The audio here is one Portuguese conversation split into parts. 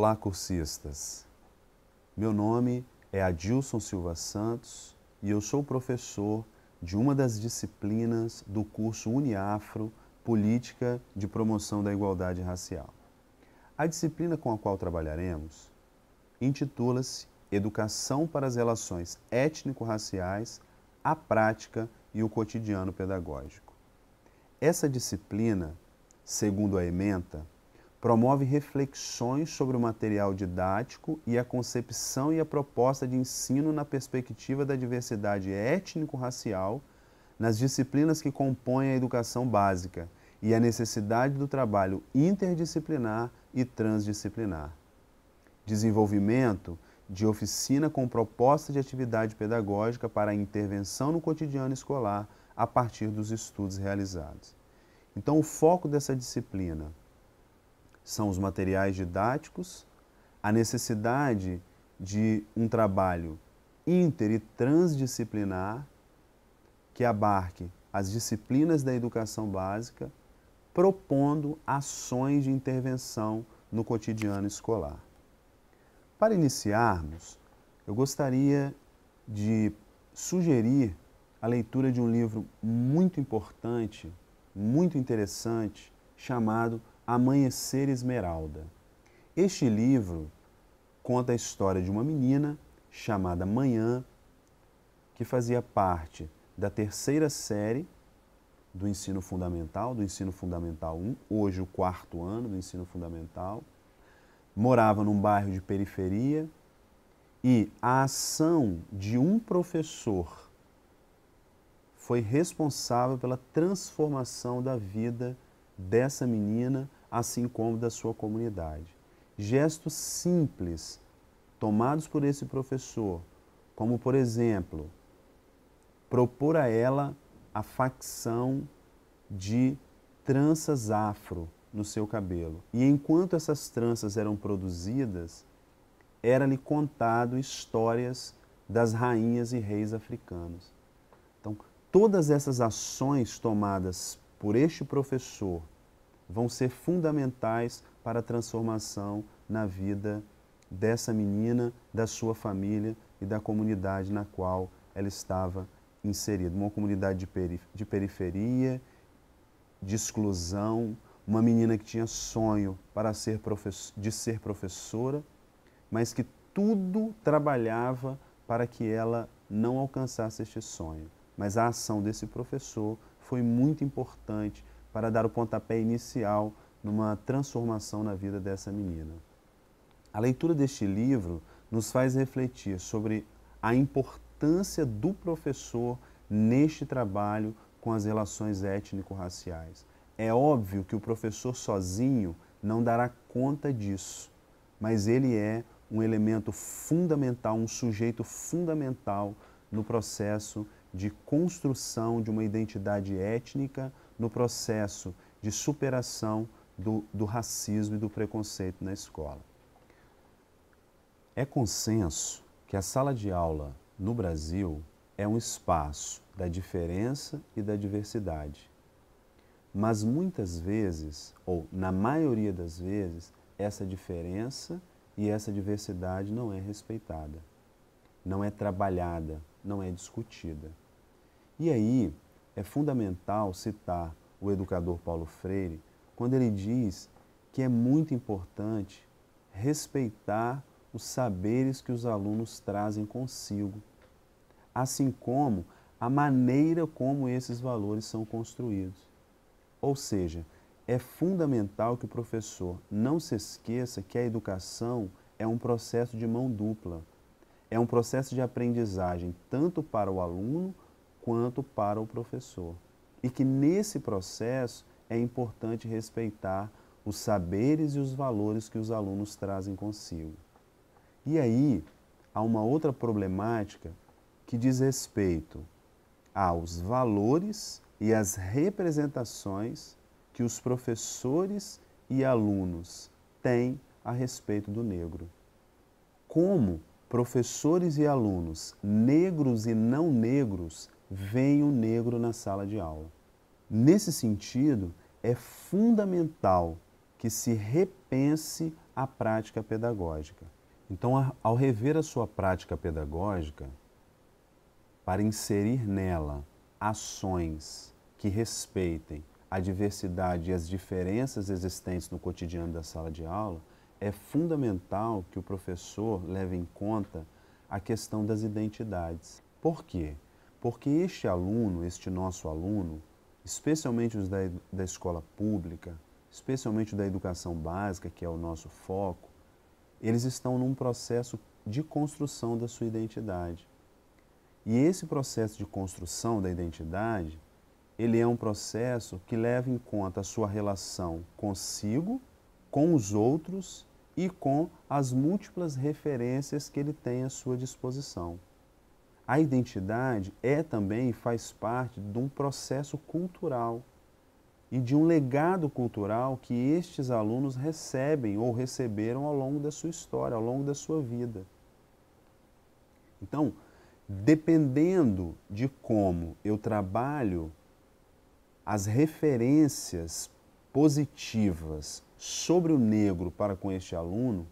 Olá, cursistas! Meu nome é Adilson Silva Santos e eu sou professor de uma das disciplinas do curso Uniafro, Política de Promoção da Igualdade Racial. A disciplina com a qual trabalharemos intitula-se Educação para as Relações Étnico-Raciais, a Prática e o Cotidiano Pedagógico. Essa disciplina, segundo a ementa, promove reflexões sobre o material didático e a concepção e a proposta de ensino na perspectiva da diversidade étnico-racial nas disciplinas que compõem a educação básica e a necessidade do trabalho interdisciplinar e transdisciplinar. Desenvolvimento de oficina com proposta de atividade pedagógica para a intervenção no cotidiano escolar a partir dos estudos realizados. Então, o foco dessa disciplina são os materiais didáticos, a necessidade de um trabalho inter e transdisciplinar que abarque as disciplinas da educação básica, propondo ações de intervenção no cotidiano escolar. Para iniciarmos, eu gostaria de sugerir a leitura de um livro muito importante, muito interessante, chamado Amanhecer Esmeralda. Este livro conta a história de uma menina chamada Manhã, que fazia parte da terceira série do ensino fundamental 1, hoje o 4º ano do ensino fundamental, morava num bairro de periferia e a ação de um professor foi responsável pela transformação da vida dessa menina, assim como da sua comunidade. Gestos simples tomados por esse professor, como, por exemplo, propor a ela a facção de tranças afro no seu cabelo. E enquanto essas tranças eram produzidas, era-lhe contado histórias das rainhas e reis africanos. Então, todas essas ações tomadas por este professor vão ser fundamentais para a transformação na vida dessa menina, da sua família e da comunidade na qual ela estava inserida. Uma comunidade de periferia, de exclusão, uma menina que tinha sonho de ser professora, mas que tudo trabalhava para que ela não alcançasse este sonho. Mas a ação desse professor foi muito importante para dar o pontapé inicial numa transformação na vida dessa menina. A leitura deste livro nos faz refletir sobre a importância do professor neste trabalho com as relações étnico-raciais. É óbvio que o professor sozinho não dará conta disso, mas ele é um elemento fundamental, um sujeito fundamental no processo de construção de uma identidade étnica, no processo de superação do racismo e do preconceito na escola. É consenso que a sala de aula no Brasil é um espaço da diferença e da diversidade. Mas muitas vezes, ou na maioria das vezes, essa diferença e essa diversidade não é respeitada, não é trabalhada, não é discutida. E aí é fundamental citar o educador Paulo Freire quando ele diz que é muito importante respeitar os saberes que os alunos trazem consigo, assim como a maneira como esses valores são construídos. Ou seja, é fundamental que o professor não se esqueça que a educação é um processo de mão dupla. É um processo de aprendizagem tanto para o aluno quanto para o professor. E que nesse processo é importante respeitar os saberes e os valores que os alunos trazem consigo. E aí há uma outra problemática que diz respeito aos valores e às representações que os professores e alunos têm a respeito do negro. Como professores e alunos negros e não negros veem o negro na sala de aula. Nesse sentido, é fundamental que se repense a prática pedagógica. Então, ao rever a sua prática pedagógica, para inserir nela ações que respeitem a diversidade e as diferenças existentes no cotidiano da sala de aula, é fundamental que o professor leve em conta a questão das identidades. Por quê? Porque este nosso aluno, especialmente os da escola pública, especialmente o da educação básica, que é o nosso foco, eles estão num processo de construção da sua identidade. E esse processo de construção da identidade, ele é um processo que leva em conta a sua relação consigo, com os outros e com as múltiplas referências que ele tem à sua disposição. A identidade é também e faz parte de um processo cultural e de um legado cultural que estes alunos recebem ou receberam ao longo da sua história, ao longo da sua vida. Então, dependendo de como eu trabalho as referências positivas sobre o negro para com este aluno,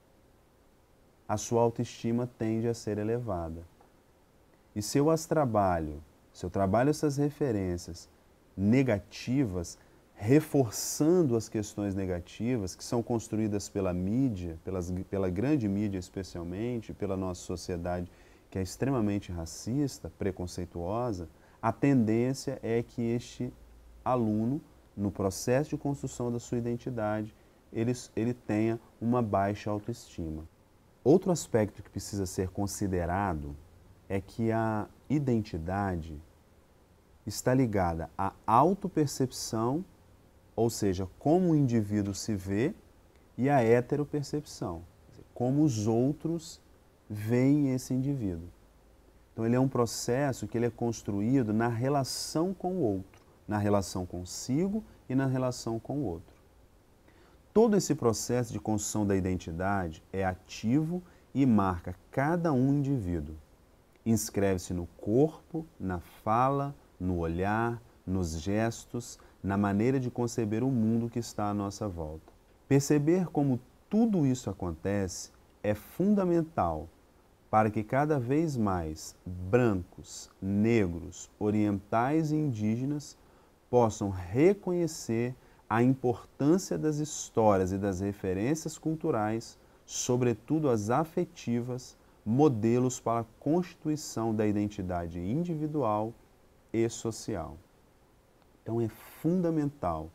a sua autoestima tende a ser elevada. E se eu trabalho essas referências negativas, reforçando as questões negativas que são construídas pela mídia, pela grande mídia especialmente, pela nossa sociedade que é extremamente racista, preconceituosa, a tendência é que este aluno, no processo de construção da sua identidade, ele tenha uma baixa autoestima. Outro aspecto que precisa ser considerado é que a identidade está ligada à autopercepção, ou seja, como o indivíduo se vê, e à heteropercepção, como os outros veem esse indivíduo. Então ele é um processo que ele é construído na relação com o outro, na relação consigo e na relação com o outro. Todo esse processo de construção da identidade é ativo e marca cada um indivíduo. Inscreve-se no corpo, na fala, no olhar, nos gestos, na maneira de conceber o mundo que está à nossa volta. Perceber como tudo isso acontece é fundamental para que cada vez mais brancos, negros, orientais e indígenas possam reconhecer a importância das histórias e das referências culturais, sobretudo as afetivas, modelos para a constituição da identidade individual e social. Então é fundamental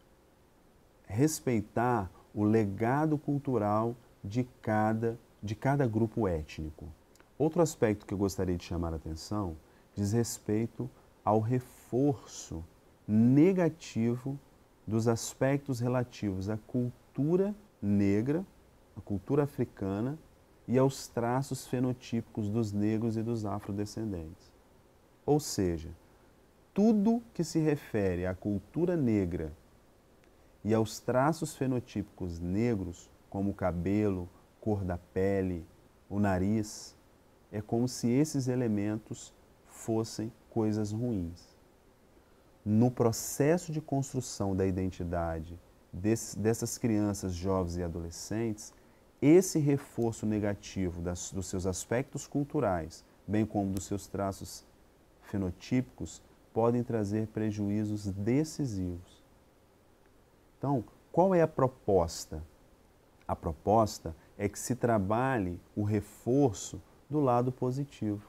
respeitar o legado cultural de cada grupo étnico. Outro aspecto que eu gostaria de chamar a atenção diz respeito ao reforço negativo dos aspectos relativos à cultura negra, à cultura africana e aos traços fenotípicos dos negros e dos afrodescendentes. Ou seja, tudo que se refere à cultura negra e aos traços fenotípicos negros, como o cabelo, cor da pele, o nariz, é como se esses elementos fossem coisas ruins. No processo de construção da identidade dessas crianças, jovens e adolescentes, esse reforço negativo dos seus aspectos culturais, bem como dos seus traços fenotípicos, podem trazer prejuízos decisivos. Então, qual é a proposta? A proposta é que se trabalhe o reforço do lado positivo.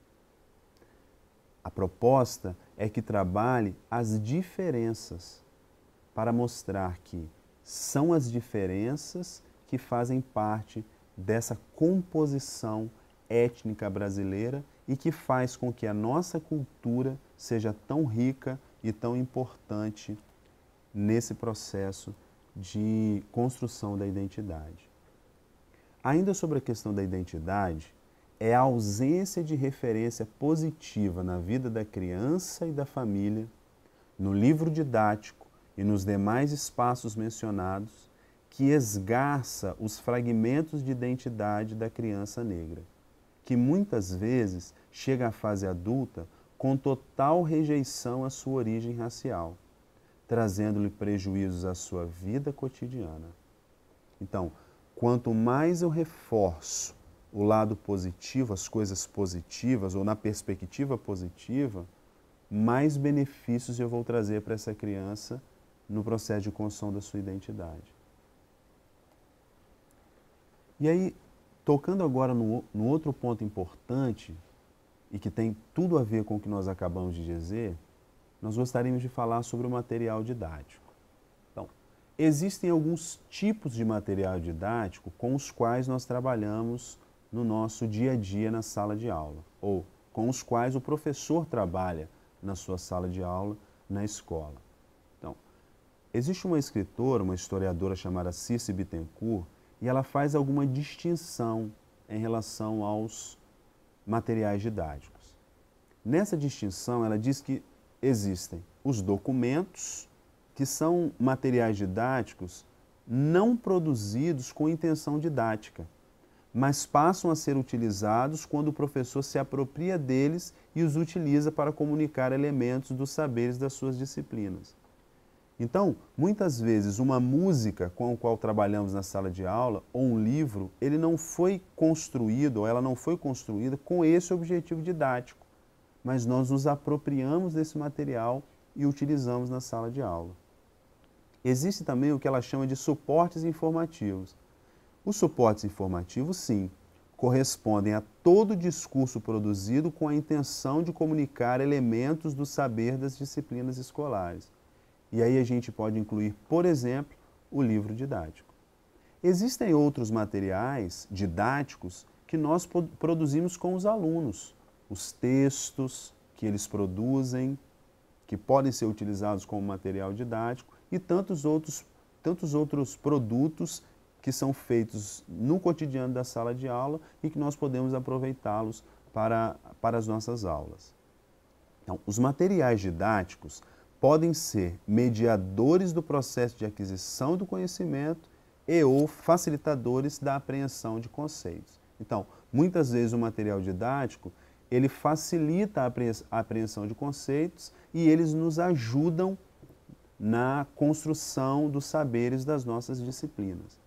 A proposta é que trabalhe as diferenças para mostrar que são as diferenças que fazem parte dessa composição étnica brasileira e que faz com que a nossa cultura seja tão rica e tão importante nesse processo de construção da identidade. Ainda sobre a questão da identidade, é a ausência de referência positiva na vida da criança e da família, no livro didático e nos demais espaços mencionados, que esgarça os fragmentos de identidade da criança negra, que muitas vezes chega à fase adulta com total rejeição à sua origem racial, trazendo-lhe prejuízos à sua vida cotidiana. Então, quanto mais eu reforço o lado positivo, as coisas positivas, ou na perspectiva positiva, mais benefícios eu vou trazer para essa criança no processo de construção da sua identidade. E aí, tocando agora no outro ponto importante, e que tem tudo a ver com o que nós acabamos de dizer, nós gostaríamos de falar sobre o material didático. Então, existem alguns tipos de material didático com os quais nós trabalhamos no nosso dia a dia na sala de aula, ou com os quais o professor trabalha na sua sala de aula, na escola. Então, existe uma escritora, uma historiadora chamada Circe Bittencourt, e ela faz alguma distinção em relação aos materiais didáticos. Nessa distinção, ela diz que existem os documentos, que são materiais didáticos não produzidos com intenção didática, mas passam a ser utilizados quando o professor se apropria deles e os utiliza para comunicar elementos dos saberes das suas disciplinas. Então, muitas vezes, uma música com a qual trabalhamos na sala de aula, ou um livro, ele não foi construído, ou ela não foi construída com esse objetivo didático, mas nós nos apropriamos desse material e utilizamos na sala de aula. Existe também o que ela chama de suportes informativos. Os suportes informativos, sim, correspondem a todo discurso produzido com a intenção de comunicar elementos do saber das disciplinas escolares. E aí a gente pode incluir, por exemplo, o livro didático. Existem outros materiais didáticos que nós produzimos com os alunos. Os textos que eles produzem, que podem ser utilizados como material didático, e tantos outros produtos que são feitos no cotidiano da sala de aula e que nós podemos aproveitá-los para as nossas aulas. Então, os materiais didáticos podem ser mediadores do processo de aquisição do conhecimento e ou facilitadores da apreensão de conceitos. Então, muitas vezes o material didático, ele facilita a apreensão de conceitos e eles nos ajudam na construção dos saberes das nossas disciplinas.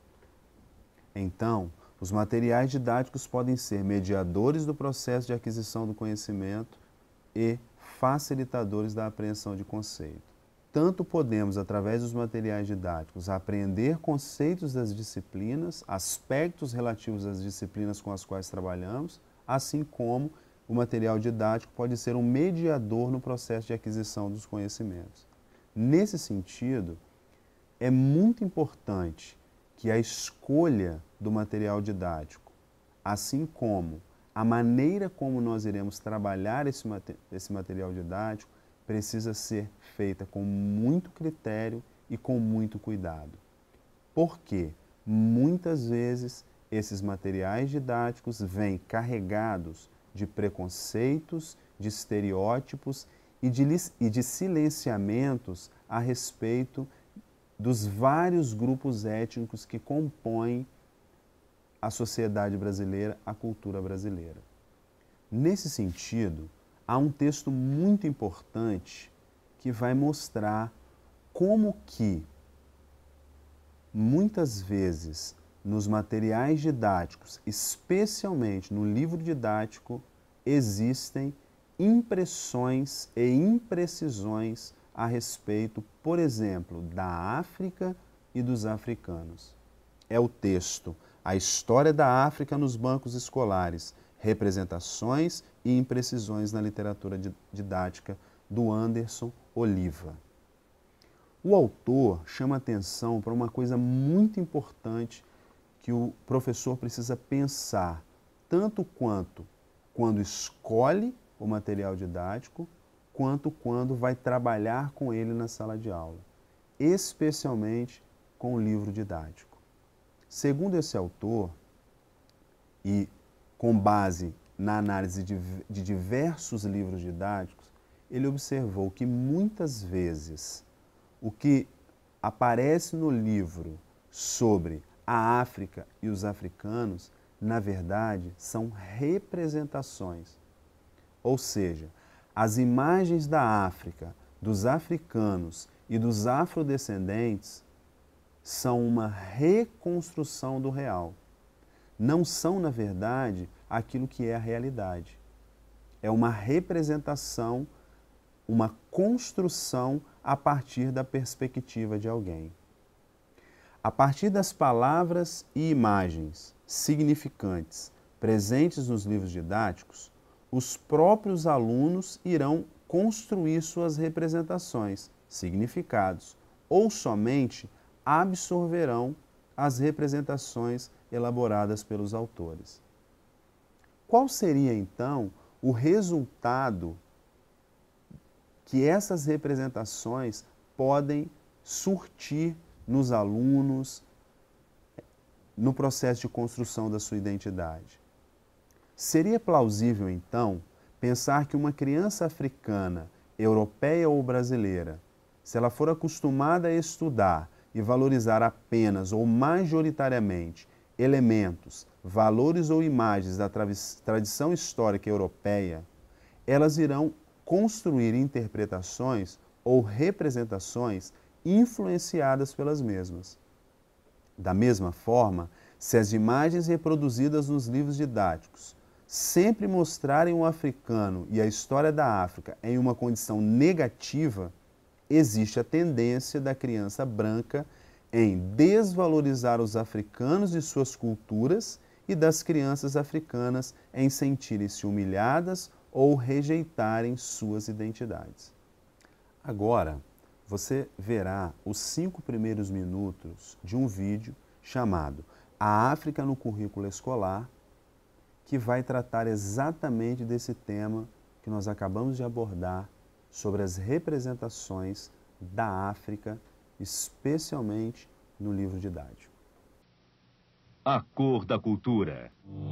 Então, os materiais didáticos podem ser mediadores do processo de aquisição do conhecimento e facilitadores da apreensão de conceito. Tanto podemos, através dos materiais didáticos, aprender conceitos das disciplinas, aspectos relativos às disciplinas com as quais trabalhamos, assim como o material didático pode ser um mediador no processo de aquisição dos conhecimentos. Nesse sentido, é muito importante que a escolha do material didático, assim como a maneira como nós iremos trabalhar esse material didático, precisa ser feita com muito critério e com muito cuidado. Porque muitas vezes esses materiais didáticos vêm carregados de preconceitos, de estereótipos e de silenciamentos a respeito dos vários grupos étnicos que compõem a sociedade brasileira, a cultura brasileira. Nesse sentido, há um texto muito importante que vai mostrar como que, muitas vezes, nos materiais didáticos, especialmente no livro didático, existem impressões e imprecisões a respeito, por exemplo, da África e dos africanos. É o texto A História da África nos Bancos Escolares, Representações e Imprecisões na Literatura Didática, do Anderson Oliva. O autor chama atenção para uma coisa muito importante que o professor precisa pensar, tanto quando escolhe o material didático, quanto quando vai trabalhar com ele na sala de aula, especialmente com o livro didático. Segundo esse autor, e com base na análise de diversos livros didáticos, ele observou que muitas vezes o que aparece no livro sobre a África e os africanos, na verdade, são representações. Ou seja, as imagens da África, dos africanos e dos afrodescendentes são uma reconstrução do real. Não são, na verdade, aquilo que é a realidade. É uma representação, uma construção a partir da perspectiva de alguém. A partir das palavras e imagens significantes presentes nos livros didáticos, os próprios alunos irão construir suas representações, significados, ou somente absorverão as representações elaboradas pelos autores. Qual seria, então, o resultado que essas representações podem surtir nos alunos no processo de construção da sua identidade? Seria plausível, então, pensar que uma criança africana, europeia ou brasileira, se ela for acostumada a estudar e valorizar apenas ou majoritariamente elementos, valores ou imagens da tradição histórica europeia, elas irão construir interpretações ou representações influenciadas pelas mesmas. Da mesma forma, se as imagens reproduzidas nos livros didáticos sempre mostrarem o africano e a história da África em uma condição negativa, existe a tendência da criança branca em desvalorizar os africanos e suas culturas e das crianças africanas em sentirem-se humilhadas ou rejeitarem suas identidades. Agora, você verá os 5 primeiros minutos de um vídeo chamado A África no Currículo Escolar, que vai tratar exatamente desse tema que nós acabamos de abordar sobre as representações da África, especialmente no livro didático. A cor da cultura.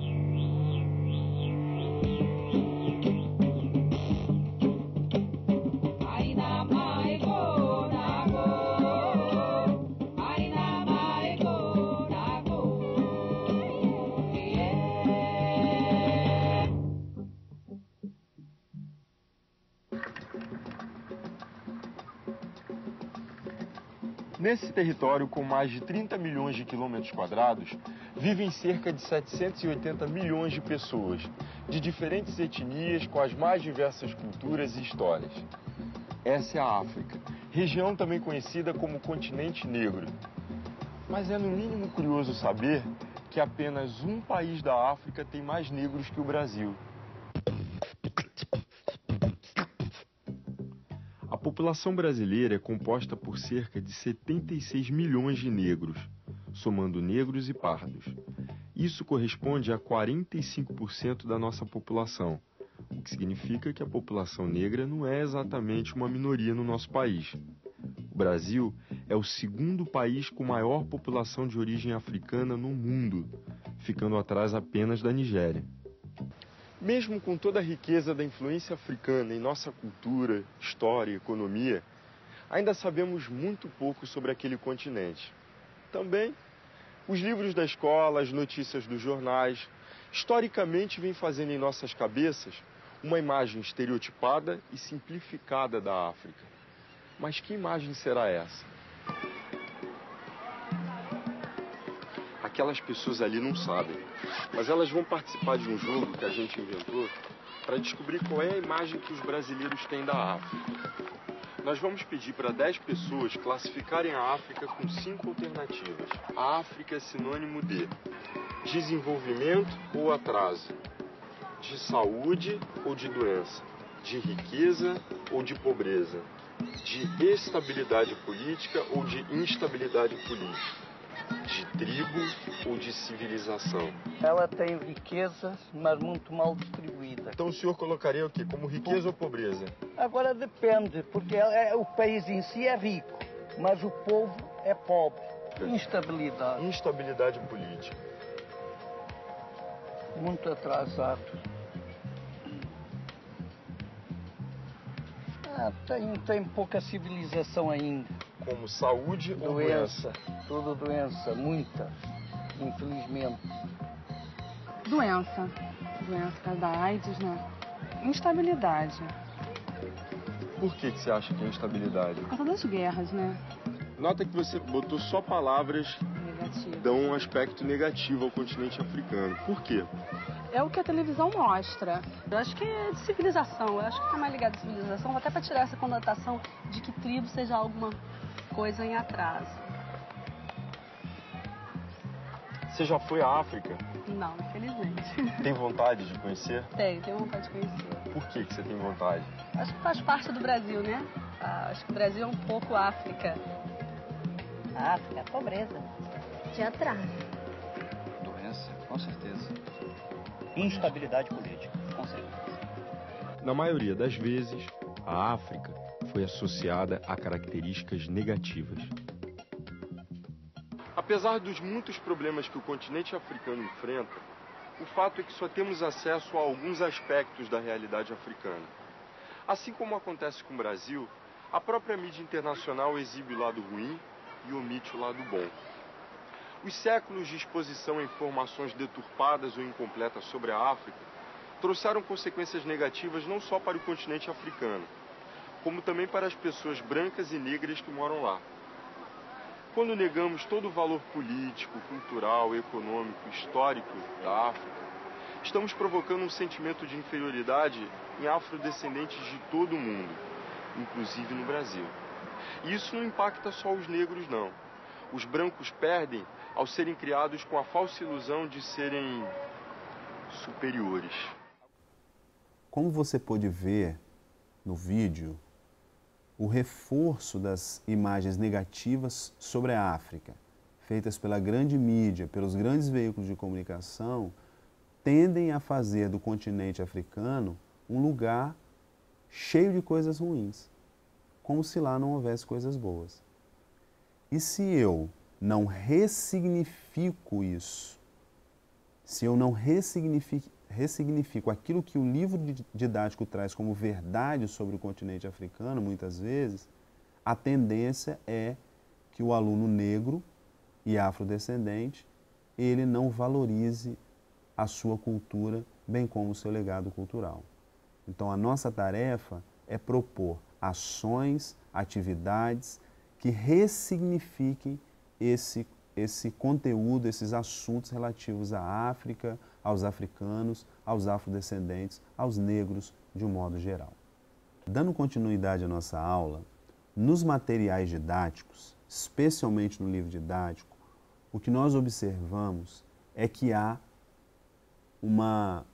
Nesse território, com mais de 30 milhões de quilômetros quadrados, vivem cerca de 780 milhões de pessoas, de diferentes etnias, com as mais diversas culturas e histórias. Essa é a África, região também conhecida como Continente Negro. Mas é no mínimo curioso saber que apenas um país da África tem mais negros que o Brasil. A população brasileira é composta por cerca de 76 milhões de negros, somando negros e pardos. Isso corresponde a 45% da nossa população, o que significa que a população negra não é exatamente uma minoria no nosso país. O Brasil é o segundo país com maior população de origem africana no mundo, ficando atrás apenas da Nigéria. Mesmo com toda a riqueza da influência africana em nossa cultura, história e economia, ainda sabemos muito pouco sobre aquele continente. Também, os livros da escola, as notícias dos jornais, historicamente vêm fazendo em nossas cabeças uma imagem estereotipada e simplificada da África. Mas que imagem será essa? Aquelas pessoas ali não sabem, mas elas vão participar de um jogo que a gente inventou para descobrir qual é a imagem que os brasileiros têm da África. Nós vamos pedir para 10 pessoas classificarem a África com 5 alternativas. A África é sinônimo de desenvolvimento ou atraso, de saúde ou de doença, de riqueza ou de pobreza, de estabilidade política ou de instabilidade política, de tribo ou de civilização. Ela tem riqueza, mas muito mal distribuída. Então o senhor colocaria o quê? Como riqueza ou pobreza? Agora depende, porque o país em si é rico, mas o povo é pobre. Instabilidade. Instabilidade política. Muito atrasado. Tem pouca civilização ainda. Como saúde ou doença? Tudo doença, muita, infelizmente. Doença da AIDS, né? Instabilidade. Por que você acha que é instabilidade? Por causa das guerras, né? Nota que você botou só palavras Negativo. que dão um aspecto negativo ao continente africano. Por quê? É o que a televisão mostra. Eu acho que é de civilização. Eu acho que está mais ligado à civilização, até para tirar essa conotação de que tribo seja alguma coisa em atraso. Você já foi à África? Não, infelizmente. Tem vontade de conhecer? Tenho vontade de conhecer. Por que você tem vontade? Acho que faz parte do Brasil, né? Acho que o Brasil é um pouco África. A África é pobreza. De atraso. Doença, com certeza. Instabilidade política, com certeza. Na maioria das vezes, a África foi associada a características negativas. Apesar dos muitos problemas que o continente africano enfrenta, o fato é que só temos acesso a alguns aspectos da realidade africana. Assim como acontece com o Brasil, a própria mídia internacional exibe o lado ruim e omite o lado bom. Os séculos de exposição a informações deturpadas ou incompletas sobre a África trouxeram consequências negativas não só para o continente africano, como também para as pessoas brancas e negras que moram lá. Quando negamos todo o valor político, cultural, econômico, histórico da África, estamos provocando um sentimento de inferioridade em afrodescendentes de todo o mundo, inclusive no Brasil. E isso não impacta só os negros, não. Os brancos perdem ao serem criados com a falsa ilusão de serem superiores. Como você pôde ver no vídeo, o reforço das imagens negativas sobre a África, feitas pela grande mídia, pelos grandes veículos de comunicação, tendem a fazer do continente africano um lugar cheio de coisas ruins, como se lá não houvesse coisas boas. E se eu não ressignifico isso, se eu não ressignifico aquilo que o livro didático traz como verdade sobre o continente africano, muitas vezes, a tendência é que o aluno negro e afrodescendente, ele não valorize a sua cultura, bem como o seu legado cultural. Então, a nossa tarefa é propor ações, atividades que ressignifiquem esse conteúdo, esses assuntos relativos à África, aos africanos, aos afrodescendentes, aos negros, de um modo geral. Dando continuidade à nossa aula, nos materiais didáticos, especialmente no livro didático, o que nós observamos é que há uma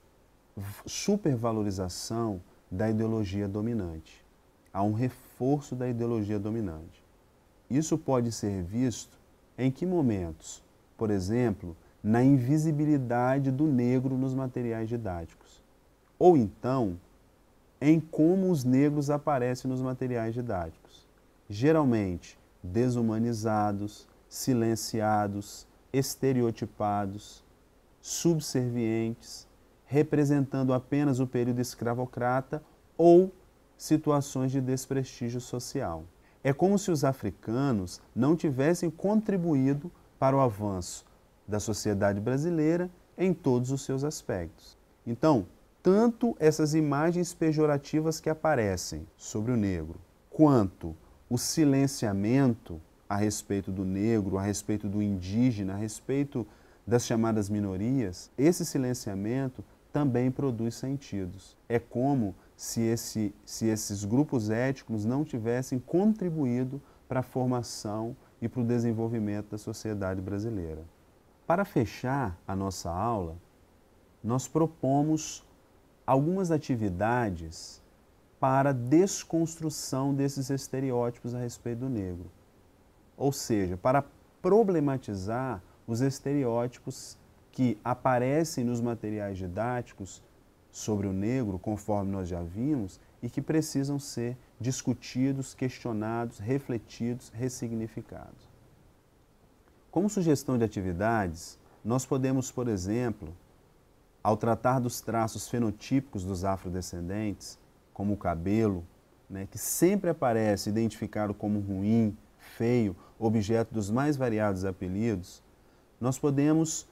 supervalorização da ideologia dominante. Há um reforço da ideologia dominante. Isso pode ser visto em que momentos? Por exemplo, na invisibilidade do negro nos materiais didáticos. Ou então, em como os negros aparecem nos materiais didáticos. Geralmente, desumanizados, silenciados, estereotipados, subservientes, representando apenas o período escravocrata ou situações de desprestígio social. É como se os africanos não tivessem contribuído para o avanço da sociedade brasileira em todos os seus aspectos. Então, tanto essas imagens pejorativas que aparecem sobre o negro, quanto o silenciamento a respeito do negro, a respeito do indígena, a respeito das chamadas minorias, esse silenciamento também produz sentidos. É como se esses grupos étnicos não tivessem contribuído para a formação e para o desenvolvimento da sociedade brasileira. Para fechar a nossa aula, nós propomos algumas atividades para a desconstrução desses estereótipos a respeito do negro. Ou seja, para problematizar os estereótipos que aparecem nos materiais didáticos sobre o negro, conforme nós já vimos, e que precisam ser discutidos, questionados, refletidos, ressignificados. Como sugestão de atividades, nós podemos, por exemplo, ao tratar dos traços fenotípicos dos afrodescendentes, como o cabelo, que sempre aparece identificado como ruim, feio, objeto dos mais variados apelidos, nós podemos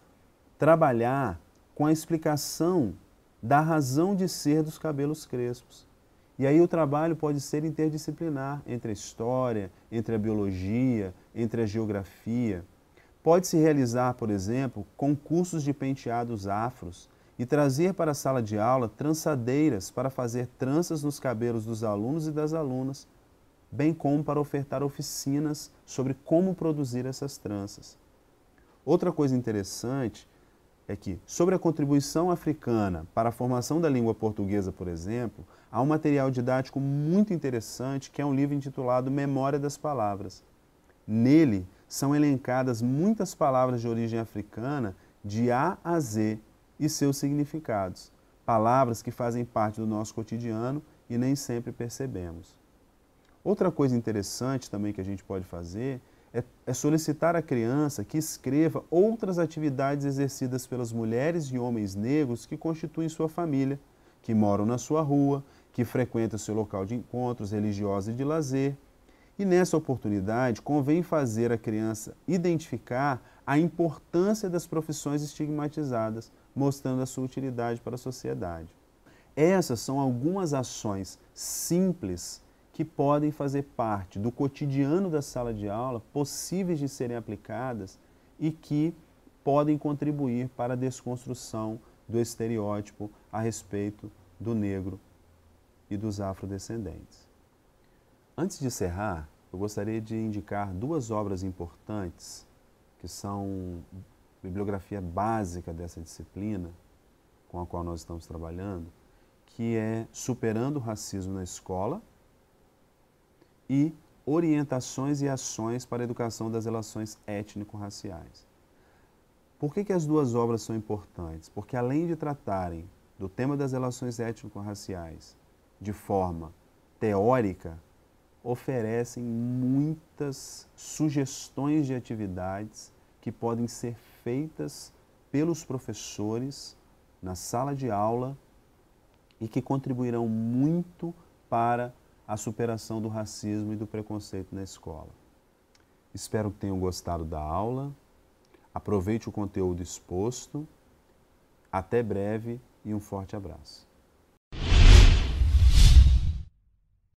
trabalhar com a explicação da razão de ser dos cabelos crespos. E aí o trabalho pode ser interdisciplinar entre a história, entre a biologia, entre a geografia. Pode-se realizar, por exemplo, concursos de penteados afros e trazer para a sala de aula trançadeiras para fazer tranças nos cabelos dos alunos e das alunas, bem como para ofertar oficinas sobre como produzir essas tranças. Outra coisa interessante é que, sobre a contribuição africana para a formação da língua portuguesa, por exemplo, há um material didático muito interessante que é um livro intitulado Memória das Palavras. Nele são elencadas muitas palavras de origem africana de A a Z e seus significados, palavras que fazem parte do nosso cotidiano e nem sempre percebemos. Outra coisa interessante também que a gente pode fazer é solicitar à criança que escreva outras atividades exercidas pelas mulheres e homens negros que constituem sua família, que moram na sua rua, que frequentam seu local de encontros religiosos e de lazer. E nessa oportunidade, convém fazer a criança identificar a importância das profissões estigmatizadas, mostrando a sua utilidade para a sociedade. Essas são algumas ações simples que podem fazer parte do cotidiano da sala de aula, possíveis de serem aplicadas e que podem contribuir para a desconstrução do estereótipo a respeito do negro e dos afrodescendentes. Antes de encerrar, eu gostaria de indicar duas obras importantes que são bibliografia básica dessa disciplina com a qual nós estamos trabalhando, que é Superando o Racismo na Escola e Orientações e Ações para a Educação das Relações Étnico-Raciais. Por que as duas obras são importantes? Porque além de tratarem do tema das relações étnico-raciais de forma teórica, oferecem muitas sugestões de atividades que podem ser feitas pelos professores na sala de aula e que contribuirão muito para a superação do racismo e do preconceito na escola. Espero que tenham gostado da aula. Aproveite o conteúdo exposto. Até breve e um forte abraço.